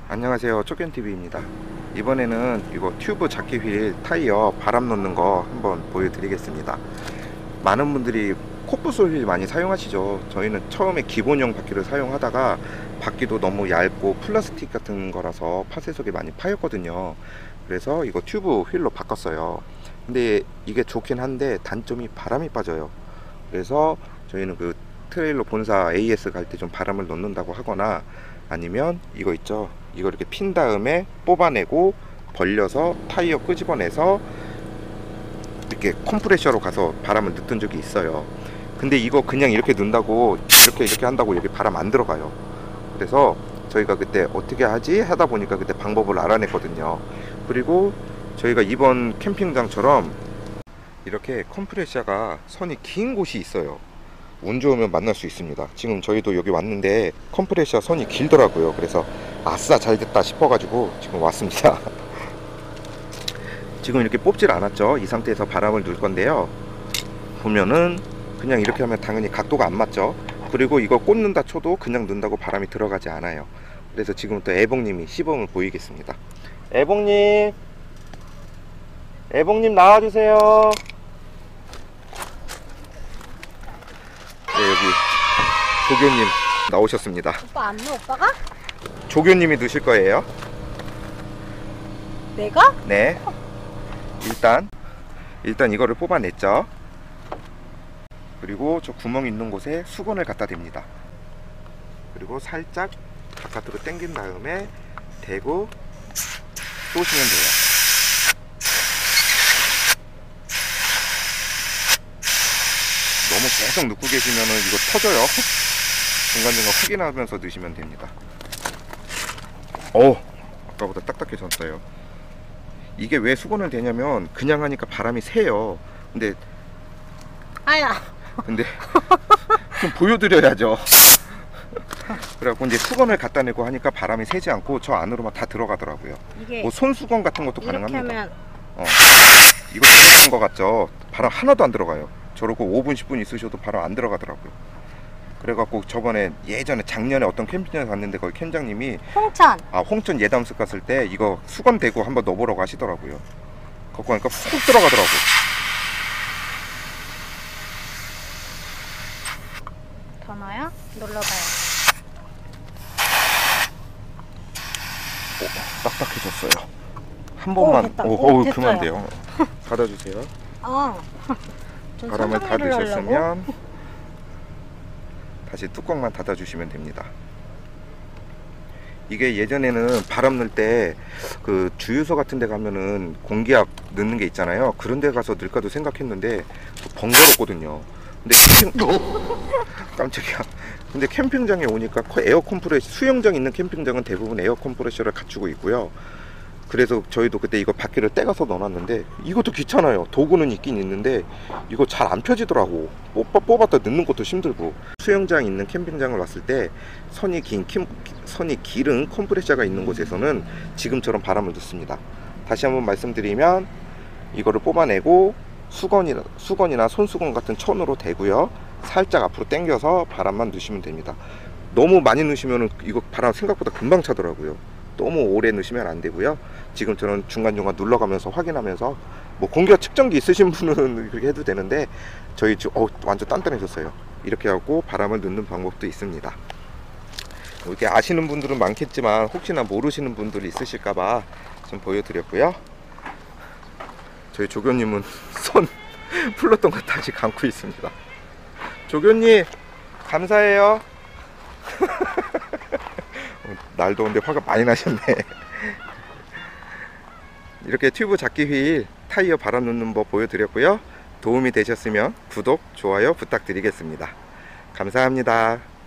안녕하세요, 쪼견TV입니다. 이번에는 이거 튜브 잡기 휠 타이어 바람 놓는 거 한번 보여드리겠습니다. 많은 분들이 코프솔 휠 많이 사용하시죠. 저희는 처음에 기본형 바퀴를 사용하다가 바퀴도 너무 얇고 플라스틱 같은 거라서 파쇄석이 많이 파였거든요. 그래서 이거 튜브 휠로 바꿨어요. 근데 이게 좋긴 한데 단점이 바람이 빠져요. 그래서 저희는 그 트레일러 본사 AS 갈 때 좀 바람을 넣는다고 하거나, 아니면 이거 있죠, 이거 이렇게 핀 다음에 뽑아내고 벌려서 타이어 끄집어내서 이렇게 컴프레셔로 가서 바람을 넣던 적이 있어요. 근데 이거 그냥 이렇게 넣는다고 이렇게 한다고 여기 바람 안 들어가요. 그래서 저희가 그때 어떻게 하지 하다 보니까 그때 방법을 알아냈거든요. 그리고 저희가 이번 캠핑장처럼 이렇게 컴프레셔가 선이 긴 곳이 있어요. 운 좋으면 만날 수 있습니다. 지금 저희도 여기 왔는데 컴프레셔 선이 길더라고요. 그래서 아싸 잘됐다 싶어가지고 지금 왔습니다. 지금 이렇게 뽑질 않았죠. 이 상태에서 바람을 넣을 건데요, 보면은 그냥 이렇게 하면 당연히 각도가 안 맞죠. 그리고 이거 꽂는다 쳐도 그냥 넣는다고 바람이 들어가지 않아요. 그래서 지금부터 애봉님이 시범을 보이겠습니다. 애봉님 나와주세요. 네, 여기 조교님 나오셨습니다. 오빠 안 넣어, 오빠가? 조교님이 넣으실 거예요. 내가? 네. 일단 이거를 뽑아냈죠. 그리고 저 구멍 있는 곳에 수건을 갖다 댑니다. 그리고 살짝 바깥으로 당긴 다음에 대고 쏘시면 돼요. 너무 계속 넣고 계시면은 이거 터져요. 중간중간 확인하면서 넣으시면 됩니다. 아까보다 딱딱해졌어요. 이게 왜 수건을 대냐면 그냥 하니까 바람이 새요. 근데 좀 보여드려야죠. 그래갖고 이제 수건을 갖다 내고 하니까 바람이 새지 않고 저 안으로만 다 들어가더라고요. 이게 뭐 손수건 같은 것도 가능합니다. 하면... 이거 들어가는 거 같죠? 바람 하나도 안 들어가요. 저러고 5분 10분 있으셔도 바람 안 들어가더라고요. 그래갖고 저번에 예전에 작년에 어떤 캠핑장에 갔는데 거기 캠장님이 홍천 예담습 갔을 때 이거 수건 대고 한번 넣어보라고 하시더라고요. 갖고 가니까 훅 들어가더라고. 더 넣어요? 눌러봐요. 딱딱해졌어요. 한 번만. 됐다. 그만 돼요. 닫아주세요. 바람을 다 드셨으면 다시 뚜껑만 닫아주시면 됩니다. 이게 예전에는 바람 넣을 때 그 주유소 같은 데 가면은 공기압 넣는 게 있잖아요. 그런 데 가서 넣을까도 생각했는데 번거롭거든요. 근데 깜짝이야. 근데 캠핑장에 오니까 에어 컴프레셔, 수영장 있는 캠핑장은 대부분 에어 컴프레셔를 갖추고 있고요. 그래서 저희도 그때 이거 바퀴를 떼가서 넣어놨는데 이것도 귀찮아요. 도구는 있긴 있는데 이거 잘 안 펴지더라고. 뽑았다 넣는 것도 힘들고. 수영장 있는 캠핑장을 왔을 때 선이 길은 컴프레셔가 있는 곳에서는 지금처럼 바람을 넣습니다. 다시 한번 말씀드리면 이거를 뽑아내고 수건이나 손수건 같은 천으로 대고요, 살짝 앞으로 당겨서 바람만 넣으시면 됩니다. 너무 많이 넣으시면 이거 바람 생각보다 금방 차더라고요. 너무 오래 넣으시면 안 되고요. 지금처럼 중간중간 눌러가면서 확인하면서, 뭐 공기압 측정기 있으신 분은 그렇게 해도 되는데 저희 지금 완전 단단해졌어요. 이렇게 하고 바람을 넣는 방법도 있습니다. 이렇게 아시는 분들은 많겠지만 혹시나 모르시는 분들이 있으실까봐 좀 보여드렸고요. 저희 조교님은 손 풀렀던 거 다시 감고 있습니다. 조교님 감사해요. 날 더운데 화가 많이 나셨네. 이렇게 튜브 잡기 휠 타이어 바람 넣는 법 보여드렸고요. 도움이 되셨으면 구독, 좋아요 부탁드리겠습니다. 감사합니다.